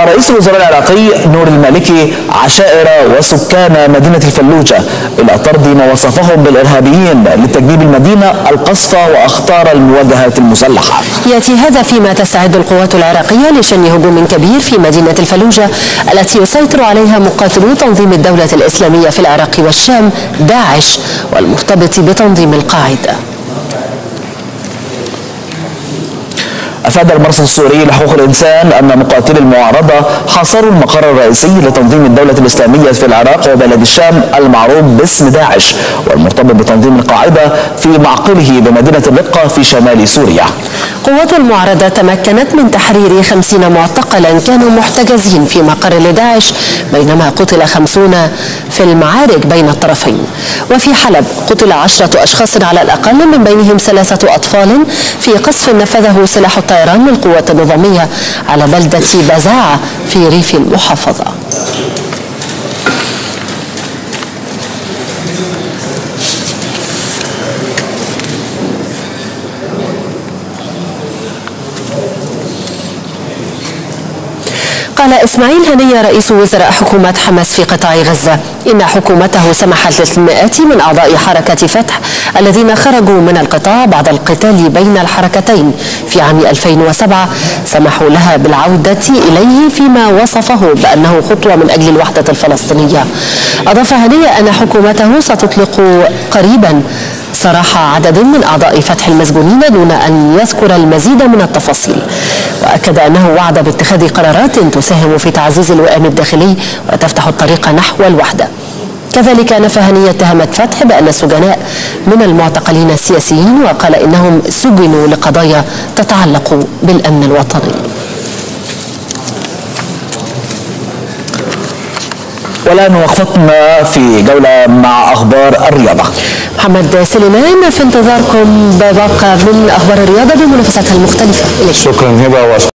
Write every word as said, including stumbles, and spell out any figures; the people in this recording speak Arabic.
دعا رئيس الوزراء العراقي نور المالكي عشائر وسكان مدينة الفلوجة إلى طرد ما وصفهم بالإرهابيين لتجنيب المدينة القصف وأخطار المواجهات المسلحة. يأتي هذا فيما تستعد القوات العراقية لشن هجوم كبير في مدينة الفلوجة التي يسيطر عليها مقاتلو تنظيم الدولة الإسلامية في العراق والشام داعش والمرتبط بتنظيم القاعدة. أفاد المرصد السوري لحقوق الإنسان أن مقاتلي المعارضة حاصروا المقر الرئيسي لتنظيم الدولة الإسلامية في العراق وبلاد الشام المعروف باسم داعش والمرتبط بتنظيم القاعدة في معقله بمدينة الرقة في شمال سوريا. قوات المعارضة تمكنت من تحرير خمسين معتقلا كانوا محتجزين في مقر لداعش بينما قتل خمسون في المعارك بين الطرفين. وفي حلب قتل عشرة أشخاص على الأقل من بينهم ثلاثة أطفال في قصف نفذه سلاح الطيران من القوات النظامية على بلدة بزاعة في ريف المحافظة. قال إسماعيل هنية رئيس وزراء حكومة حماس في قطاع غزة إن حكومته سمحت للمئات من أعضاء حركة فتح الذين خرجوا من القطاع بعد القتال بين الحركتين في عام ألفين وسبعة سمحوا لها بالعودة إليه فيما وصفه بأنه خطوة من أجل الوحدة الفلسطينية. أضاف هنية أن حكومته ستطلق قريبا سراح عدد من أعضاء فتح المسجونين دون أن يذكر المزيد من التفاصيل. وأكد أنه وعد باتخاذ قرارات تساهم في تعزيز الوئام الداخلي وتفتح الطريق نحو الوحدة. كذلك نفى هنية اتهامات فتح بأن السجناء من المعتقلين السياسيين وقال إنهم سجنوا لقضايا تتعلق بالأمن الوطني. والآن وقفتنا في جولة مع أخبار الرياضة. محمد سليمان في انتظاركم بباقة من أخبار الرياضة بمنافساتها المختلفة. شكرا هبة.